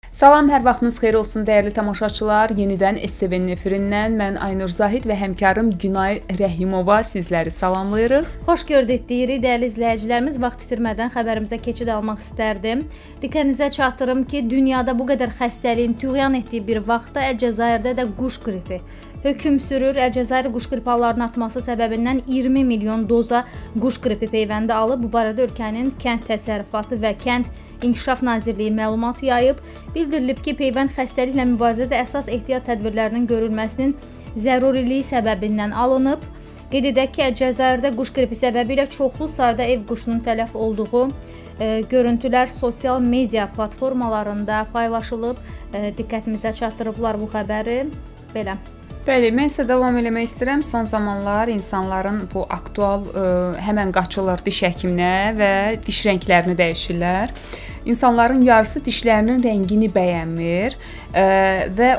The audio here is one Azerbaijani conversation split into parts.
Salam, hər vaxtınız xeyir olsun dəyərli tamaşaçılar. Yenidən STV-nin efirindən mən Aynur Zahid və həmkarım Günay Rəhimova sizləri salamlayırıq. Xoş gördük deyirik dəyərli izləyicilərimiz. Vaxt itirmədən xəbərimizə keçid almaq istərdim. Diqqətinizə çatdırım ki, dünyada bu qədər xəstəliyin tüğyan etdiyi bir vaxtda Əlcəzairdə də quş qripi hökm sürür. Əlcəzair quş qripi hallarının artması səbəbindən 20 milyon doza quş qripi peyvəndi alıb. Bu barədə ölkənin Kənd Təsərrüfatı və Kənd İnkişaf Nazirliyi məlumat yayıb. Bildirilib ki, peyvənd xəstəliklə mübarizədə əsas ehtiyat tədbirlərinin görülməsinin zəruriliyi səbəbindən alınıb. Qeyd edək ki, Əlcəzairdə quş qripi səbəbilə çoxlu sayda ev quşunun tələf olduğu görüntülər sosial media platformalarında paylaşılıb. Diqqətimizə çatdırıblar bu xəbəri. Belə. Bəli, mən isə davam eləmək istəyirəm. Son zamanlar insanların bu aktual həmən qaçırlar diş həkiminə və diş rənglərini dəyişirlər. İnsanların yarısı dişlərinin rəngini bəyənmir və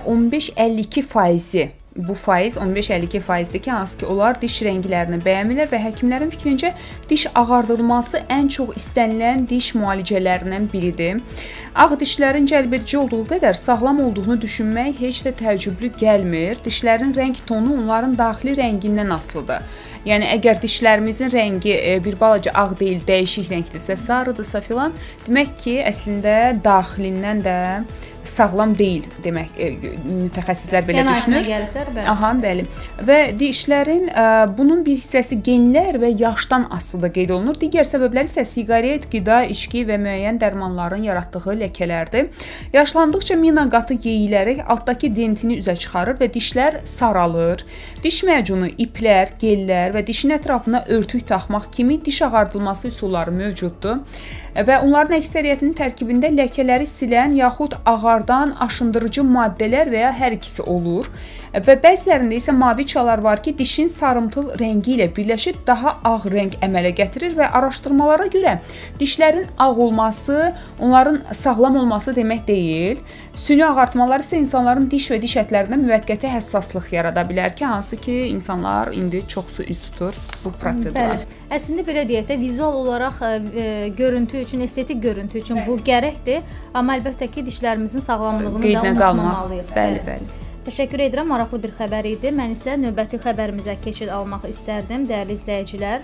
15-52%. Bu faiz 15-52%dir ki, hansı ki, onlar diş rənglərini bəyənmirlər və həkimlərin fikrincə diş ağardılması ən çox istənilən diş müalicələrindən biridir. Ağ dişlərin cəlbedici olduğu qədər sağlam olduğunu düşünmək heç də təəccüblü gəlmir. Dişlərin rəng tonu onların daxili rəngindən asılıdır. Yəni, əgər dişlərimizin rəngi bir balaca ağ deyil, dəyişik rəngdirsə, sarıdırsa filan, demək ki, əslində daxilindən də sağlam deyil demək, mütəxəssislər belə düşünür. Aha, bəli. Və dişlərin bunun bir hissəsi genlər və yaşdan asılı qeyd olunur. Digər səbəbləri isə siqaret, qida, içki və müəyyən dərmanların yaratdığı ləkələrdir. Yaşlandıqca mina qatı yeyilərək altdakı dentini üzə çıxarır və dişlər saralır. Diş macunu, iplər, gellər və dişin ətrafına örtük taxmaq kimi diş ağardılması üsulları mövcuddur və onların əksəriyyətinin tərkibində ləkələri silən yaxud ağardan aşındırıcı maddələr və ya hər ikisi olur və bəzilərində isə mavi çalar var ki, dişin sarımtıl rəngi ilə birləşib daha ağ rəng əmələ gətirir və araşdırmalara görə dişlərin ağ olması, onların sağlam olması demək deyil. Süni ağartmalar isə insanların diş və diş ətlərində müvəqqəti həssaslıq yarada bilər ki, hansı ki, insanlar indi çoxsu üz tutur bu prosedura. Bəli. Əslində belə deyək də, vizual olaraq görüntü üçün, estetik görüntü üçün bu gərəkdir, amma əlbəttə ki, dişlərimizin sağlamlığını da unutmamalıyıq. Bəli. Təşəkkür edirəm, maraqlı bir xəbər idi. Mən isə növbəti xəbərimizə keçid almaq istərdim, dəyərli izləyicilər.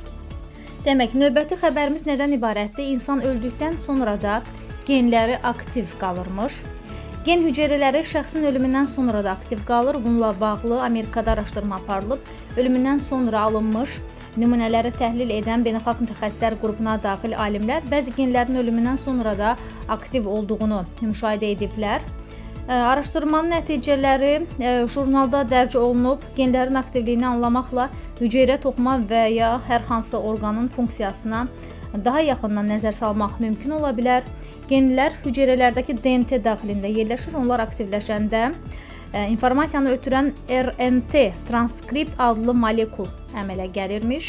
Demək, növbəti xəbərimiz nədən ibarətdir? İnsan öldükdən sonra da genləri aktiv qalırmış. Gen hüceyrələri şəxsin ölümündən sonra da aktiv qalır. Bununla bağlı Amerikada araşdırma aparılıb. Ölümündən sonra alınmış nümunələri təhlil edən beynəlxalq mütəxəssislər qrupuna daxil alimlər bəzi genlərin ölümündən sonra da aktiv olduğunu müşahidə ediblər. Araşdırmanın nəticələri jurnalda dərc olunub. Genlərin aktivliyini anlamaqla hüceyrə, toxuma və ya hər hansı orqanın funksiyasına daha yaxından nəzər salmaq mümkün ola bilər. Genlər hüceyrələrdəki DNT daxilində yerləşir. Onlar aktivləşəndə informasiyanı ötürən RNT transkript adlı molekul əmələ gəlirmiş.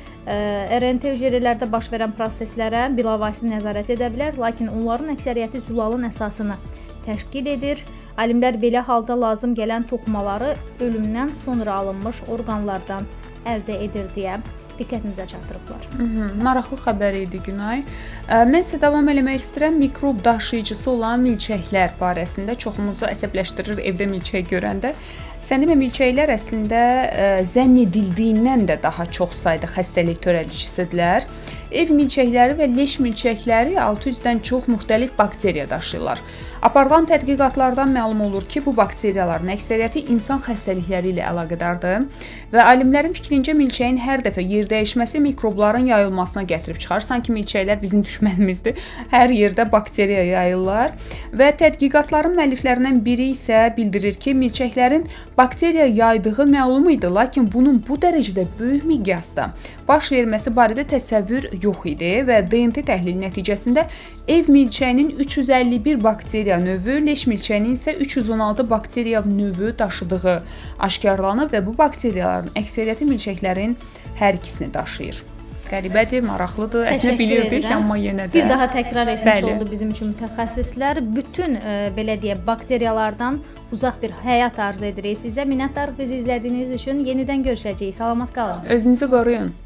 RNT hüceyrələrdə baş verən proseslərə bilavasitə nəzarət edə bilər, lakin onların əksəriyyəti zülalın əsasını təşkil edir. Alimlər belə halda lazım gələn toxumaları ölümdən sonra alınmış orqanlardan əldə edir deyə diqqətimizə çatdırıblar. Maraqlı xəbər idi, Günay. Mən isə davam eləmək istəyirəm. Mikrob daşıyıcısı olan milçəklər barəsində çoxumuzu əsəbləşdirir evdə milçək görəndə. Sən demə, milçəklər əslində zənn edildiyindən də daha çox sayda xəstəlik törədicisidirlər. Ev milçəkləri və leş milçəkləri 600-dən çox müxtəlif bakteriya daşıyırlar. Aparılan tədqiqatlardan məlum olur ki, bu bakteriyaların əksəriyyəti insan xəstəlikləri ilə əlaqədardır və alimlərin fikrincə milçəyin hər dəfə yer dəyişməsi mikrobların yayılmasına gətirib çıxar. Sanki milçəklər bizim düşmənimizdir. Hər yerdə bakteriya yayırlar və tədqiqatların müəlliflərindən biri isə bildirir ki, milçəklərin bakteriya yaydığı məlum idi, lakin bunun bu dərəcədə böyük miqyasda baş verməsi barədə təsəvvür yox idi və DNT təhlili nəticəsində ev milçəyinin 351 bakteriya növü, leş milçəyinin isə 316 bakteriya növü daşıdığı aşkarlanıb və bu bakteriyaların əksəriyyəti milçəklərin hər ikisini daşıyır. Qəribədir, maraqlıdır. Əslində bilirdik, amma yenə də bir daha təkrar etmiş oldu bizim üçün mütəxəssislər. Bütün belə deyək, bakteriyalardan uzaq bir həyat arzu edirik sizə. Minnətdarıq bizi izlədiyiniz üçün. Yenidən görüşəcəyik. Salamat qalın. Özünüzü qoruyun.